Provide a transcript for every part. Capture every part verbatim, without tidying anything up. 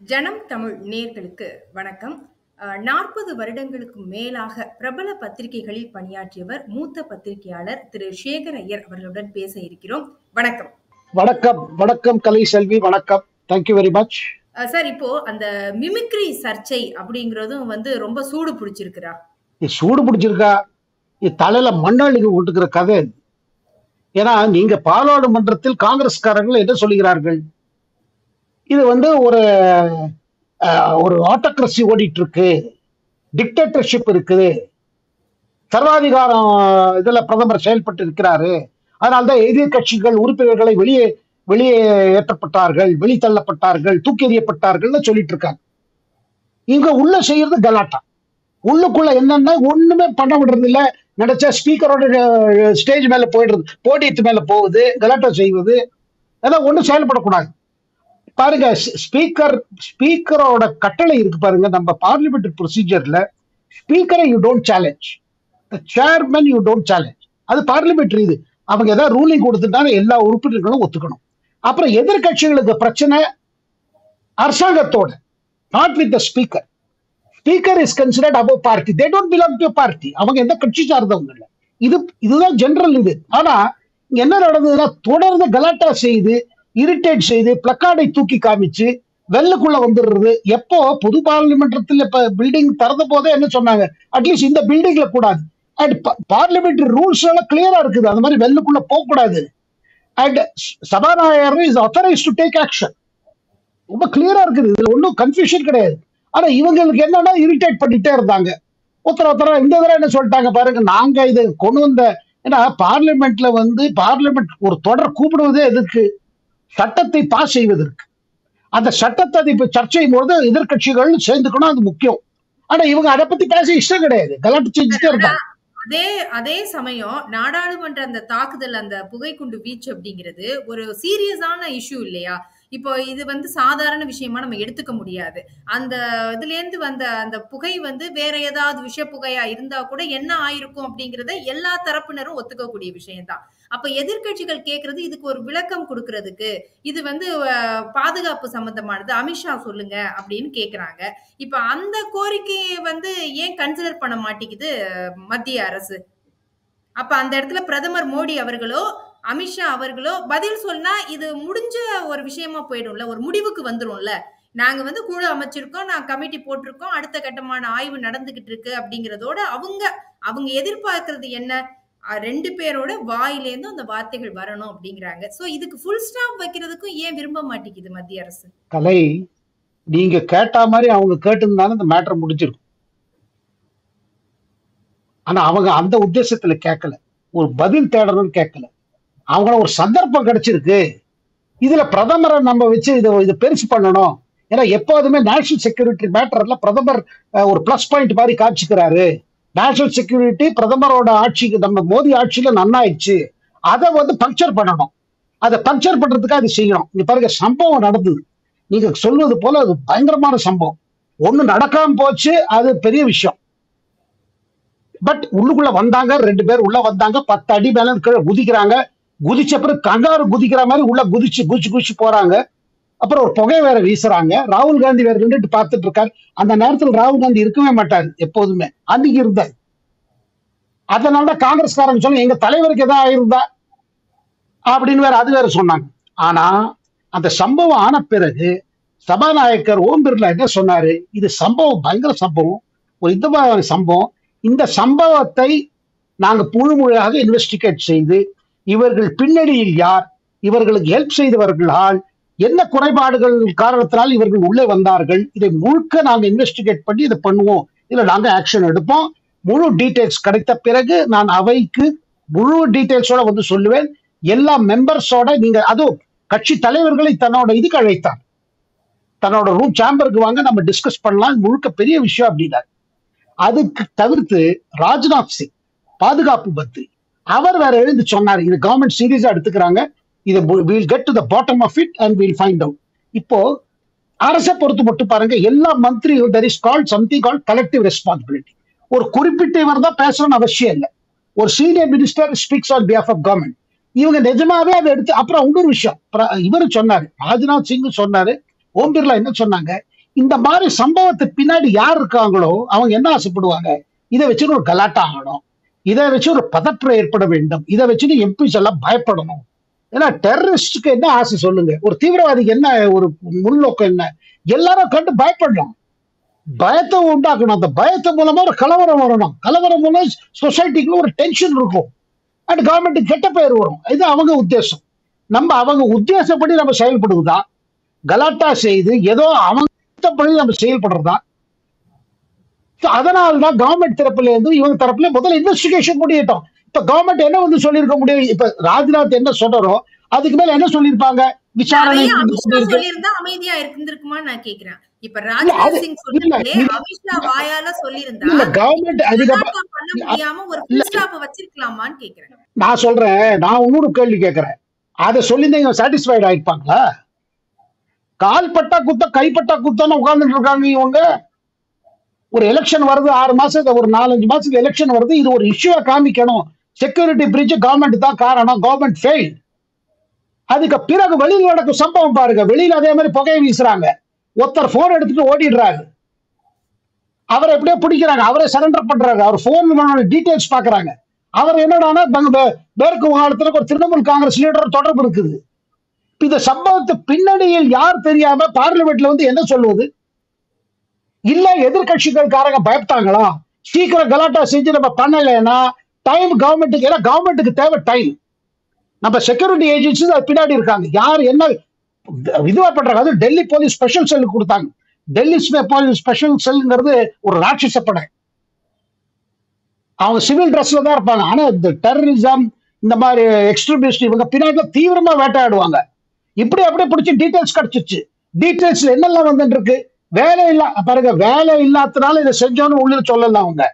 ஜனம் தமிழ் நேயர்களுக்கு வணக்கம். நாற்பது வருடங்களுக்கு மேலாக பிரபல பத்திரிகைகளில் பணியாற்றியவர் மூத்த பத்திரிகையாளர் திரு சேகர் ஐயர் அவர்களுடன் பேச இருக்கிறோம். வணக்கம். வணக்கம் வணக்கம் கலை செல்வி, வணக்கம். Thank you very much. சார், இப்போ அந்த மிமிக்ரி சர்ச்சை அப்படிங்கறதும் வந்து ரொம்ப சூடு பிடிச்சிருக்கிறா? சூடு பிடிச்சிருக்கா? தலையில மண்ணாளிக்கு விட்டுக்கிற கதை. ஏன்னா நீங்க பாராளுமன்றத்தில் காங்கிரஸ்காரர்கள் என்ன சொல்லுகிறார்கள்? இது வந்து ஒரு ஒரு ஆட்டோக்ரசி ஓடிட்டு இருக்கு, டிக்டேட்டர்ஷிப் இருக்குது, சர்வாதிகாரம் இதுல பிரதமர் செயல்பட்டு இருக்கிறாரு, அதனால்தான் எதிர்கட்சிகள் உறுப்பினர்களை வெளியே வெளியே ஏற்றப்பட்டார்கள், வெளித்தள்ளப்பட்டார்கள், தூக்கி எறியப்பட்டார்கள் சொல்லிட்டு இருக்காங்க. இங்க உள்ள செய்யறது கலாட்டா. உள்ளுக்குள்ள என்னன்னா ஒண்ணுமே பண்ண விடுறது இல்ல. நினைச்சா ஸ்பீக்கரோட ஸ்டேஜ் மேல போயிடுறது, போடியத்து மேல போகுது, கலாட்டா செய்வது, அதான் ஒண்ணும் செயல்படக்கூடாது. பாருங்க, ஸ்பீக்கர் ஸ்பீக்கரோட கட்டளை இருக்கு பாருங்க. நம்ம பார்லிமெண்ட் ப்ரொசீஜர்ல ஸ்பீக்கரை you don't challenge, chairman you don't challenge. அது பார்லிமெண்ட் இது. அவங்க ஏதாவது ரூலிங் கொடுத்துட்டாங்க, எல்லா உறுப்பினர்களும் ஒத்துக்கணும். அப்புறம் எதிர்கட்சிகளுக்கு பிரச்சனை அரசாங்கத்தோட, not with the speaker. Speaker is considered above party. They don't belong to party. அவங்க எந்த கட்சி சார்ந்தவங்க இல்லை. இது இதுதான் ஜெனரல் இது. ஆனா என்ன நடந்ததுன்னா, தொடர்ந்து கலாட்டா செய்து, இரிட்டேட் செய்து, பிளக்கார்டை தூக்கி காமிச்சு வெள்ளுக்குள்ள வந்துடுறது. எப்போ பொது பார்லிமெண்டத்தில் இப்ப பில்டிங் திறந்த போதே என்ன சொன்னாங்க, அட்லீஸ்ட் இந்த பில்டிங்ல கூடாது. அண்ட் பார்லிமெண்டரி ரூல்ஸ் எல்லாம் கிளியரா இருக்குது, அந்த மாதிரி வெள்ளுக்குள்ள போக கூடாது. அண்ட் சபாநாயகர் is authorised to take action. ரொம்ப கிளியரா இருக்குது, இதுல ஒன்றும் கன்ஃபியூஷன் கிடையாது. ஆனா இவங்களுக்கு என்னன்னா இரிட்டேட் பண்ணிட்டே இருந்தாங்க. ஒருத்தர் ஒருத்தர இந்த தடவை என்ன சொல்லிட்டாங்க பாருங்க, நாங்க இதை கொண்டு வந்த, ஏன்னா பார்லிமெண்ட்ல வந்து பார்லிமெண்ட் ஒரு தொடர் கூப்பிடுவதே எதுக்கு? சட்டத்தை பாஸ் செய்வதற்கு. அந்த சட்டத்தை இப்ப சர்ச்சை போது எதிர்கட்சிகள் சேர்ந்துக்கணும், அது முக்கியம். ஆனா இவங்க அதை பத்தி பேச இஷ்டம் கிடையாது, கலாட்டு செஞ்சுட்டே இருந்தாங்க. அதே அதே சமயம் நாடாளுமன்ற அந்த தாக்குதல், அந்த புகைக்குண்டு வீச்சு அப்படிங்கிறது ஒரு சீரியஸான இஷ்யூ இல்லையா? இப்போ இது வந்து சாதாரண விஷயமா நம்ம எடுத்துக்க முடியாது. அந்த இதுல இருந்து வந்த அந்த புகை வந்து வேற ஏதாவது விஷ புகையா இருந்தா கூட என்ன ஆயிருக்கும் அப்படிங்கறத எல்லா தரப்பினரும் ஒத்துக்கக்கூடிய விஷயம்தான். அப்ப எதிர்கட்சிகள் கேட்கறது இதுக்கு ஒரு விளக்கம் கொடுக்கறதுக்கு, இது வந்து பாதுகாப்பு சம்பந்தமானது, அமித்ஷா சொல்லுங்க அப்படின்னு கேக்குறாங்க. இப்ப அந்த கோரிக்கையை வந்து ஏன் கன்சிடர் பண்ண மாட்டேங்குது மத்திய அரசு? அப்ப அந்த இடத்துல பிரதமர் மோடி அவர்களோ அமித்ஷா அவர்களோ பதில் சொன்னா இது முடிஞ்ச ஒரு விஷயமா போயிடும்ல, ஒரு முடிவுக்கு வந்துரும்ல. நாங்க வந்து குழு அமைச்சிருக்கோம், நான் கமிட்டி போட்டிருக்கோம், அடுத்த கட்டமான ஆய்வு நடந்துகிட்டு இருக்கு அப்படிங்கறதோட அவங்க அவங்க எதிர்பார்க்கறது என்ன? ரெண்டு பேரோட வாயிலேருந்து அந்த வார்த்தைகள் வரணும் அப்படிங்கிறாங்க. சோ இதுக்கு ஃபுல் ஸ்டாப் வைக்கிறதுக்கும் ஏன் விரும்ப மாட்டேங்குது மத்திய அரசு? கலை, நீங்க கேட்டா மாதிரி அவங்க கேட்டிருந்தாலும் இந்த மேட்டர் முடிஞ்சிருக்கும். ஆனா அவங்க அந்த உத்தேசத்துல கேட்கல, ஒரு பதில் தேடணும்னு கேட்கல. அவங்கள ஒரு சந்தர்ப்பம் கிடைச்சிருக்கு, இதுல பிரதமரை நம்ம வச்சு இதை இதை பெருசு பண்ணணும். ஏன்னா எப்போதுமே நேஷனல் செக்யூரிட்டி மேட்டர்ல பிரதமர் ஒரு பிளஸ் பாயிண்ட் மாதிரி காட்சிக்கிறாரு. நேஷனல் செக்யூரிட்டி பிரதமரோட ஆட்சிக்கு, நம்ம மோடி ஆட்சியில நன்னாயிடுச்சு, அதை வந்து பங்க்சர் பண்ணணும். அதை பங்க்சர் பண்றதுக்காக அது செய்யணும். இங்க பாருங்க, சம்பவம் நடந்தது. நீங்க சொல்வது போல அது பயங்கரமான சம்பவம். ஒண்ணு நடக்காம போச்சு, அது பெரிய விஷயம். பட் உள்ளுக்குள்ள வந்தாங்க, ரெண்டு பேர் உள்ள வந்தாங்க, பத்து அடி மேல கீழே குதிக்கிறாங்க. குதிச்ச பிறகு கங்காரு குதிக்கிற மாதிரி உள்ள குதிச்சு குதிச்சு குதிச்சு போறாங்க. அப்புறம் ஒரு புகை வேற வீசுறாங்க. ராகுல் காந்தி வேற நின்றுட்டு பார்த்துட்டு இருக்காரு. அந்த நேரத்தில் ராகுல் காந்தி இருக்கவே மாட்டாரு, எப்போதுமே அன்னைக்கு இருந்தார். அதனால காங்கிரஸ்காரங்க சொன்ன எங்க தலைவருக்கு எதாவது ஆயிருந்தா அப்படின்னு வேற அது வேற சொன்னாங்க. ஆனா அந்த சம்பவம் ஆன பிறகு சபாநாயகர் ஓம் பிர்லா என்ன சொன்னாரு, இது சம்பவம் பயங்கர சம்பவம், ஒரு இந்த மாதிரி சம்பவம், இந்த சம்பவத்தை நாங்க முழு முழுதாக இன்வெஸ்டிகேட் செய்து இவர்கள் பின்னணியில் யார், இவர்களுக்கு ஹெல்ப் செய்தவர்களால் என்ன குறைபாடுகள் காரணத்தினால் இவர்கள் உள்ளே வந்தார்கள், இதை முழுக்க நாங்க இன்வெஸ்டிகேட் பண்ணி இதை பண்ணுவோம், இதுல நாங்க ஆக்ஷன் எடுப்போம். முழு டீடைல்ஸ் கிடைத்த பிறகு நான் அவைக்கு முழு டீடைல்ஸோட வந்து சொல்லுவேன். எல்லா மெம்பர்ஸோட, நீங்க அதுவும் கட்சி தலைவர்களை தன்னோட இதுக்கு அழைத்தார், தன்னோட ரூம் சேம்பருக்கு வாங்க, நம்ம டிஸ்கஸ் பண்ணலாம், முழுக்க பெரிய விஷயம் அப்படின்னாரு. அதுக்கு தவிர்த்து ராஜ்நாத் சிங் பாதுகாப்பு மந்திரி அவர் வேற எழுந்து சொன்னார், இது கவர்மெண்ட் சீரியஸா எடுத்துக்கிறாங்க, இது we'll get to the bottom of it and we'll find out. இப்போ அரசை பொறுத்து மட்டும் பாருங்க, எல்லா மந்திரியும் there is called something called collective responsibility. ஒரு குறிப்பிட்ட இவர் தான் பேசணும்னு அவசியம் இல்லை. ஒரு senior minister speaks on behalf of government. இவங்க நிஜமாவே அதை எடுத்து, அப்புறம் இன்னொரு விஷயம் இவரு சொன்னாரு, ராஜ்நாத் சிங் சொன்னாரு, ஓம் பிர்லா என்ன சொன்னாங்க, இந்த மாதிரி சம்பவத்துக்கு பின்னாடி யார் இருக்காங்களோ அவங்க என்ன ஆசைப்படுவாங்க, இதை வச்சு ஒரு கலாட்டா ஆகணும், இதை வச்சு ஒரு பதற்றம் ஏற்பட வேண்டும், இதை வச்சுட்டு எம்பிஸ் எல்லாம் பயப்படணும். ஏன்னா டெரரிஸ்டுக்கு என்ன ஆசை சொல்லுங்க, ஒரு தீவிரவாதிக்கு என்ன ஒரு முன்னோக்கம் என்ன, எல்லாரும் கண்டு பயப்படணும், பயத்தை உண்டாக்கணும். அந்த பயத்தை மூலமா ஒரு கலவரம் வரணும், கலவரம் மூலம் சொசைட்டிக்குள்ள ஒரு டென்ஷன் இருக்கும், அண்ட் கவர்மெண்ட்டுக்கு கெட்ட பெயர் வரும். இது அவங்க உத்தேசம். நம்ம அவங்க உத்தேசப்படி நம்ம செயல்படுவதா, கலாட்டா செய்து ஏதோ அவங்க படி நம்ம செயல்படுறதா? அதனால்தான் கவர்மெண்ட் தரப்புல இருந்து இவங்க தரப்புல முதல்ல இன்வெஸ்டிகேஷன் முடியட்டும். இப்ப கவர்மெண்ட் என்ன வந்து சொல்லியிருக்க முடியும், இப்ப ராஜ்நாத் என்ன சொல்றோம் அதுக்கு மேல என்ன சொல்லியிருப்பாங்க, விசாரணை சொல்லியிருந்தா அமைதியா இருந்திருக்குமா நான் கேக்குறேன். இப்ப ராஜ்நாத் சிங் சொல்லிட்டு அமித்ஷா வாயால சொல்லியிருந்தா கவர்மெண்ட் அதிகமா பண்ண முடியாம ஒரு ஃபுல் ஸ்டாப் வச்சிருக்கலாமான்னு கேக்குறேன். நான் சொல்றேன், நான் இன்னொரு கேள்வி கேட்கிறேன், அதை சொல்லியிருந்தா சாட்டிஸ்ஃபைட் ஆயிருப்பாங்களா? கால்பட்டா குத்த கைப்பட்டா குத்தான்னு உட்கார்ந்துட்டு இருக்காங்க இவங்க. ஒரு எலெக்ஷன் வருது, ஆறு மாசம் ஒரு நாலஞ்சு மாசத்துக்கு எலெக்ஷன் வருது, இது ஒரு இஷ்யூவா காமிக்கணும். செக்யூரிட்டி பிரீச் கவர்மெண்ட் தான் காரணம், கவர்மெண்ட் ஃபெயில். அதுக்கு பிறகு வெளியில் நடக்கும் சம்பவம் பாருங்க, வெளியில அதே மாதிரி புகையை வீசுறாங்க, ஒருத்தர் போன் எடுத்துட்டு ஓடிடுறாரு, அவரை எப்படியோ பிடிக்கிறாங்க, அவரை சரண்டர் பண்றாங்க, அவர் போன் டீடைல்ஸ் பாக்குறாங்க. அவர் என்னடானா மேற்கு வங்காளத்துல ஒரு திரிணாமுல் காங்கிரஸ் லீடர் தொடர்பு இருக்குது. இந்த சம்பவத்தை பின்னணியில் யார் தெரியாம பார்லிமெண்ட்ல வந்து என்ன சொல்லுவது? இல்ல எதிர்கட்சிகள்காரங்க பயப்பட்டாங்களா, சீக்கிரம் கலாட்டா செஞ்சு நம்ம பண்ணலைன்னா டைம் கவர்மெண்ட்டுக்கு, ஏன்னா கவர்மெண்ட்டுக்கு தேவை டைம். நம்ம செக்யூரிட்டி ஏஜென்சி அது பின்னாடி இருக்காங்க, யார் என்ன இதுவா பண்றாங்க. அது டெல்லி போலீஸ் ஸ்பெஷல் செல் கொடுத்தாங்க. டெல்லி போலீஸ் ஸ்பெஷல் செல்ங்கிறது ஒரு ராட்சச படை, அவங்க சிவில் ட்ரெஸ்ல தான் இருப்பாங்க. ஆனா இந்த டெரரிசம் இந்த மாதிரி எக்ஸ்ட்ரீமிஸ்ட் இவங்க பின்னாடி தீவிரமா வேட்டையாடுவாங்க. இப்படி அப்படியே பிடிச்சி டீடைல்ஸ் கிடைச்சிச்சு. டீடைல்ஸ்ல என்னெல்லாம் வந்துட்டு இருக்கு, வேலை இல்ல பாருங்க, வேலை இல்லாதனால இதை செஞ்சோன்னு உள்ள சொல்லலாம். அவங்க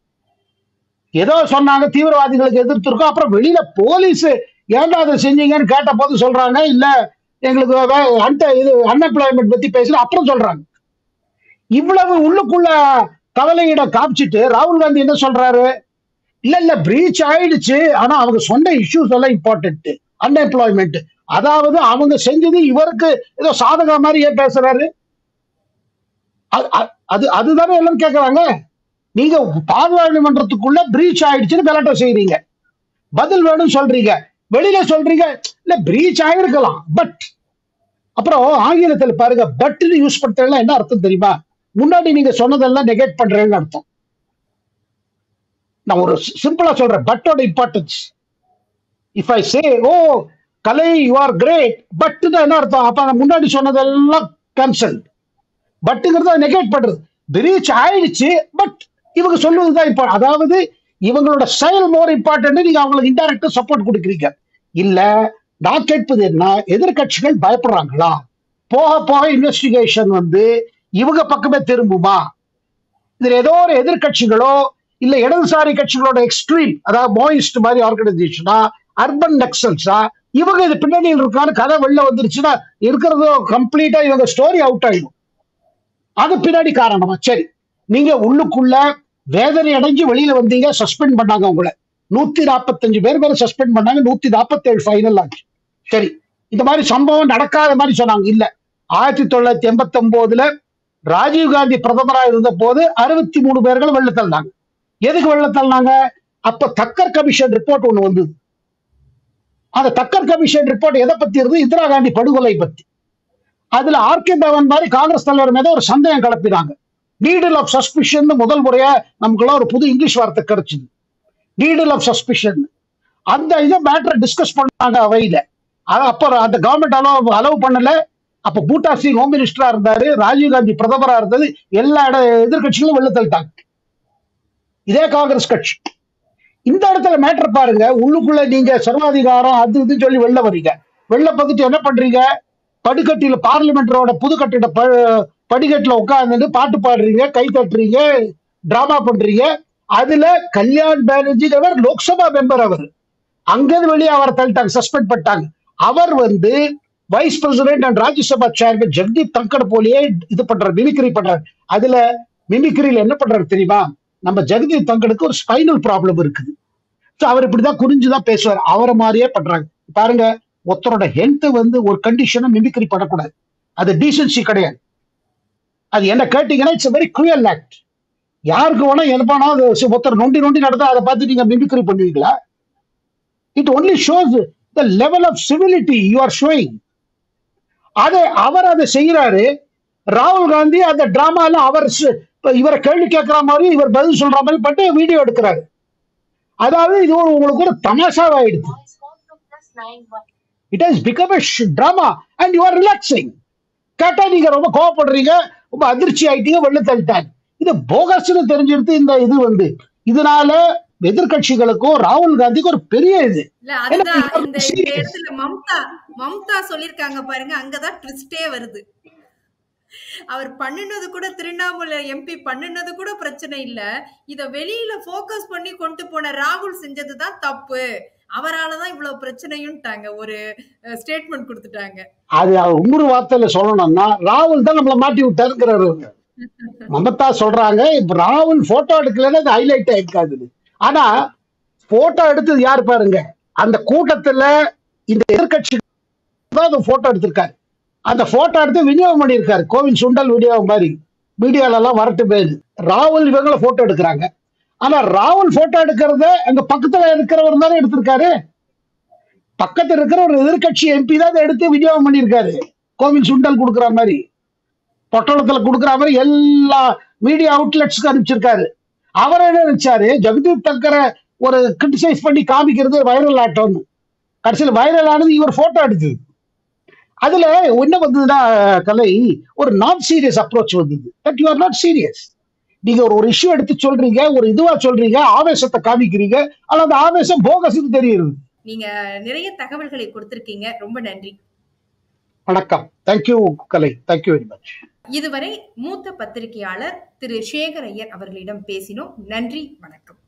ஏதோ சொன்னாங்க தீவிரவாதிகளுக்கு எதிர்த்து இருக்கோம், அப்புறம் வெளியில போலீஸ் ஏன்டா அதை செஞ்சீங்கன்னு கேட்ட போது சொல்றாங்க இல்ல எங்களுக்கு இது அன்எம்ப்ளாய்மெண்ட் பத்தி பேசல, அப்புறம் சொல்றாங்க. இவ்வளவு உள்ளுக்குள்ள கவலையிட காமிச்சிட்டு ராகுல் காந்தி என்ன சொல்றாரு, இல்ல இல்ல பிரீச் ஆயிடுச்சு, ஆனா அவங்க சொன்ன இஷ்யூஸ் எல்லாம் இம்பார்ட்டன்ட், அன்எம்ப்ளாய்மெண்ட், அதாவது அவங்க செஞ்சது இவருக்கு ஏதோ சாதக மாதிரி ஏன் பேசுறாரு? அது அதுதானே எல்லாம் கேட்கறாங்க. நீங்க பாராளுமன்றத்துக்குள்ள பிரீச் ஆயிடுச்சுன்னு கலாட்டா செய்யறீங்க, பதில் வேணும் சொல்றீங்க, வெளியில சொல்றீங்க இல்ல பிரீச் ஆயிருக்கலாம் பட், அப்புறம் ஆங்கிலத்தில் பாருங்க பட் யூஸ் பண்றதுலாம் என்ன அர்த்தம் தெரியுமா? முன்னாடி நீங்க சொன்னதெல்லாம் நெகேட் பண்றேன்னு அர்த்தம். நான் ஒரு சிம்பிளா சொல்றேன், பட்டோட importance. If I say oh Kalai you are great, but என்ன அர்த்தம்? அப்ப முன்னாடி சொன்னதெல்லாம் கேன்சல். பட்டுங்கிறத நெகேட் பண்றது. பிரீச் ஆயிடுச்சு பட் இவங்க சொல்லுவதுதான் இப்போ, அதாவது இவங்களோட செயல் மோர் இம்பார்ட்டன்ட், நீங்க அவங்களுக்கு இன்டைரக்டா சப்போர்ட் கொடுக்குறீங்க. இல்ல நான் கேட்பது என்ன, எதிர்கட்சிகள் பயப்படுறாங்களா? போக போக இன்வெஸ்டிகேஷன் வந்து இவங்க பக்கமே திரும்புமா? இதுல ஏதோ ஒரு எதிர்கட்சிகளோ இல்ல இடதுசாரி கட்சிகளோட எக்ஸ்ட்ரீம், அதாவது மோயிஸ்ட் மாதிரி ஆர்கனைசேஷனா, அர்பன் நக்சல்ஸா, இவங்க இது பின்னணியில் இருக்கான்னு கதை வெளில வந்துருச்சுன்னா இருக்கிறதோ கம்ப்ளீட்டா இவங்க ஸ்டோரி அவுட் ஆயிடும். அது பின்னாடி காரணமா? சரி, நீங்க உள்ளுக்குள்ள வேதனை அடைஞ்சு வெளியில வந்தீங்க, சஸ்பெண்ட் பண்ணாங்க உங்களை, நூத்தி நாற்பத்தஞ்சு பேர் பேரை சஸ்பெண்ட் பண்ணாங்க, நூத்தி நாற்பத்தி ஏழு ஃபைனல் ஆச்சு. சரி, இந்த மாதிரி சம்பவம் நடக்காத மாதிரி சொன்னாங்க. இல்ல, ஆயிரத்தி தொள்ளாயிரத்தி எண்பத்தி ஒன்பதுல ராஜீவ்காந்தி பிரதமராக இருந்த போது அறுபத்தி மூணு பேர்கள் வெள்ள தள்ளினாங்க. எதுக்கு வெள்ள தள்ளினாங்க? அப்ப தக்கர் கமிஷன் ரிப்போர்ட் ஒண்ணு வந்தது. அந்த தக்கர் கமிஷன் ரிப்போர்ட் எதை பத்தி இருந்து? இந்திரா காந்தி படுகொலை பத்தி. அதுல ஆர் கே தவன் மாதிரி காங்கிரஸ் தலைவர் மீது ஒரு சந்தேகம் கிளப்பினாங்க. நீடில் ஆஃப் சஸ்பிஷன் முதல் முறையா நமக்குள்ள ஒரு புது இங்கிலீஷ் வார்த்தை கிடைச்சது, நீடில் ஆஃப் சஸ்பிஷன். அந்த இதை மேட்டரை டிஸ்கஸ் பண்ணாங்க அவையில. அப்ப அந்த கவர்மெண்ட் அலோவ் அலோவ் பண்ணல. அப்ப பூட்டா சிங் ஹோம் மினிஸ்டரா இருந்தாரு, ராஜீவ்காந்தி பிரதமரா இருந்தது, எல்லா இட எதிர்கட்சிகளும் வெள்ள தள்ளிட்டாங்க, இதே காங்கிரஸ் கட்சி. இந்த இடத்துல மேட்டர் பாருங்க, உள்ளுக்குள்ள நீங்க சர்வாதிகாரம் அது இதுன்னு சொல்லி வெளில வரீங்க. வெளில பார்த்துட்டு என்ன பண்றீங்க? படுக்கட்டில பார்லிமெண்டரோட புது கட்டிட படிக்கட்டுல உட்கார்ந்து பாட்டு பாடுறீங்க, கை தட்டுறீங்க, டிராமா பண்றீங்க. அதுல கல்யாண் பானர்ஜி அவர் லோக்சபா மெம்பர், அவர் அங்கிருந்து வெளியே அவரை தள்ளிட்டாங்க, சஸ்பெண்ட் பண்ணிட்டாங்க. அவர் வந்து vice president and Rajya Sabha chairman Jagdeep Dhankhar போலியே இது பண்றாரு, மிமிக்ரி பண்றாரு. அதுல மிமிக்ரியில என்ன பண்றாரு தெரியுமா? நம்ம ஜெகதீப் தங்கருக்கு ஒரு ஸ்பைனல் ப்ராப்ளம் இருக்குது, அவர் இப்படிதான் குறிஞ்சுதான் பேசுவார், அவரை மாதிரியே பண்றாங்க. பாருங்க, ஒருத்தரோட ஹெல்த் வந்து ஒரு கண்டிஷனை மிமிக்ரி பண்ணக்கூடாது, அது டீசன்சி கிடையாது. அது என்ன கேட்டீங்கன்னா இட்ஸ் வெரி குரியல் ஆக்ட். யாருக்கு வேணா எதப்பானா ஒருத்தர் நொண்டி நொண்டி நடந்தா அதை பார்த்து நீங்க மிமிக்ரி பண்ணுவீங்களா? It only shows the level of civility you are showing. அதை அவர் அதை செய்யறாரு. ராகுல் காந்தி அந்த டிராமால அவர் இவரை கேள்வி கேட்கிற மாதிரி இவர் பதில் சொல்ற மாதிரி பட்டு வீடியோ எடுக்கிறாரு. அதாவது இது ஒரு உங்களுக்கு ஒரு தமாஷாவாயிடுது. It has become a drama and you are relaxing. கேட்டா நீங்க ரொம்ப கோவப்படுறீங்க, ரொம்ப அதிர்ச்சி ஆயிட்டீங்க, வெள்ள தள்ளிட்டாங்க. இது போகஸ்னு தெரிஞ்சிருத்து. இந்த இது வந்து இதனால எதிர்கட்சிகளுக்கும் ராகுல் காந்திக்கு ஒரு பெரிய இது. இல்ல அதுதான் இந்த இந்த இடத்துல மம்தா மம்தா சொல்லிருக்காங்க பாருங்க, அங்கதான் ட்விஸ்டே வருது. அவர் பண்ணுனது கூட திருவண்ணாமலை எம்பி பண்ணுனது கூட பிரச்சனை இல்ல, இத வெளியில போக்கஸ் பண்ணி கொண்டு போன ராகுல் செஞ்சதுதான் தப்பு, அவராலதான் இவ்வளவு பிரச்சனையும்ட்டாங்க. ஒரு ஸ்டேட்மெண்ட் கொடுத்துட்டாங்க. அது இன்னொரு வார்த்தையில சொல்லணும்னா ராகுல் தான் நம்மள மாட்டி விட்டாருங்கிறாரு. மமதா சொல்றாங்க இப்ப ராகுல் போட்டோ எடுக்கலன்னா அது ஹைலைட் ஆயிருக்காது. ஆனா போட்டோ எடுத்தது யாரு பாருங்க, அந்த கூட்டத்துல இந்த எதிர்கட்சி தான் போட்டோ எடுத்திருக்காரு. அந்த போட்டோ எடுத்து விநியோகம் பண்ணியிருக்காரு. கோவில் சுண்டல் விநியோகம் மாதிரி மீடியால எல்லாம் வரட்டு பேரு. ராகுல் இவங்களை போட்டோ எடுக்கிறாங்க. ஆனா ராகுல் போட்டோ எடுக்கிறத அங்க பக்கத்துல இருக்கிறவர் தானே எடுத்திருக்காரு. பக்கத்துல இருக்கிற ஒரு எதிர்கட்சி எம்பி தான் எடுத்து விநியோகம் பண்ணியிருக்காரு. கோவில் சுண்டல் கொடுக்குற மாதிரி, பொட்டலத்துல கொடுக்குற மாதிரி எல்லா மீடியா அவுட்லெட்ஸ்க்கு அனுப்பிச்சிருக்காரு. அவர் என்ன நினைச்சாரு, ஜெகதீப் தங்கரை ஒரு கிரிட்டிசைஸ் பண்ணி காமிக்கிறது வைரல் ஆட்டோன்னு. கடைசியில் வைரல் ஆனது இவர் போட்டோ எடுத்தது. அதுல என்ன வந்ததுன்னா கலை, ஒரு நான் சீரியஸ் அப்ரோச் வந்தது. That you are not serious. நீங்க ஒரு ஒரு இஷ்யூ எடுத்து சொல்றீங்க, ஒரு இதுவா சொல்றீங்க, ஆவேசத்தை காமிக்கிறீங்க. ஆனா அந்த ஆவேசம் போகஸ்னு தெரியுது. நீங்க நிறைய தகவல்களை கொடுத்திருக்கீங்க, ரொம்ப நன்றி. வணக்கம். Thank you Kalai, thank you very much. இதுவரை மூத்த பத்திரிகையாளர் திரு சேகர் ஐயர் அவர்களிடம் பேசினோம். நன்றி, வணக்கம்.